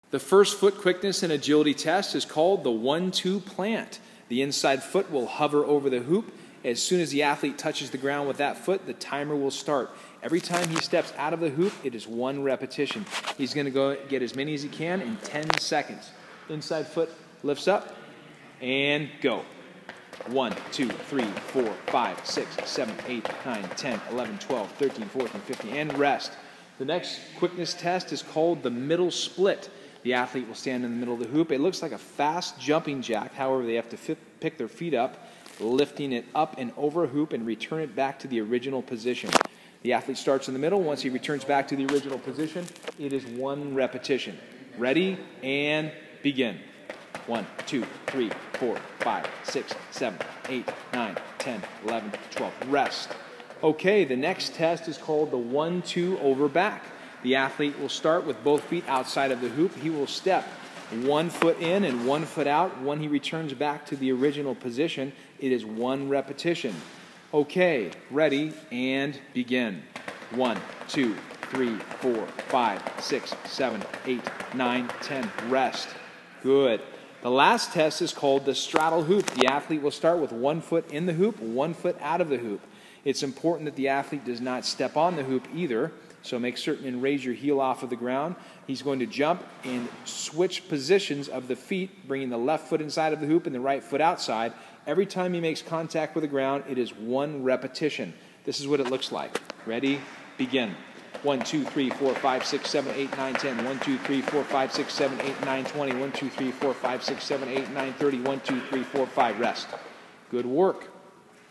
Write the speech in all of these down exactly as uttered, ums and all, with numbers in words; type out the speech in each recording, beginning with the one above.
The first foot quickness and agility test is called the one two plant. The inside foot will hover over the hoop. As soon as the athlete touches the ground with that foot, the timer will start. Every time he steps out of the hoop, it is one repetition. He's going to go get as many as he can in ten seconds. Inside foot lifts up and go. one, two, three, four, five, six, seven, eight, nine, ten, eleven, twelve, thirteen, fourteen, fifteen, and rest. The next quickness test is called the middle split. The athlete will stand in the middle of the hoop. It looks like a fast jumping jack. However, they have to fit, pick their feet up, lifting it up and over a hoop and return it back to the original position. The athlete starts in the middle. Once he returns back to the original position, it is one repetition. Ready and begin. One, two, three, four, five, six, seven, eight, nine, ten, eleven, twelve. Rest. Okay, the next test is called the one two over back. The athlete will start with both feet outside of the hoop. He will step one foot in and one foot out. When he returns back to the original position, it is one repetition. Okay, ready and begin. One, two, three, four, five, six, seven, eight, nine, ten. Rest. Good. The last test is called the straddle hoop. The athlete will start with one foot in the hoop, one foot out of the hoop. It's important that the athlete does not step on the hoop either, so make certain and raise your heel off of the ground. He's going to jump and switch positions of the feet, bringing the left foot inside of the hoop and the right foot outside. Every time he makes contact with the ground, it is one repetition. This is what it looks like. Ready? Begin. one, two, three, four, five, six, seven, eight, nine, ten. one, two, three, four, five, six, seven, eight, nine, twenty. one, two, three, four, five, six, seven, eight, nine, thirty. one, two, three, four, five. Rest. Good work.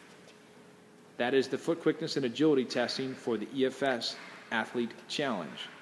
That is the foot quickness and agility testing for the E F S Athlete Challenge.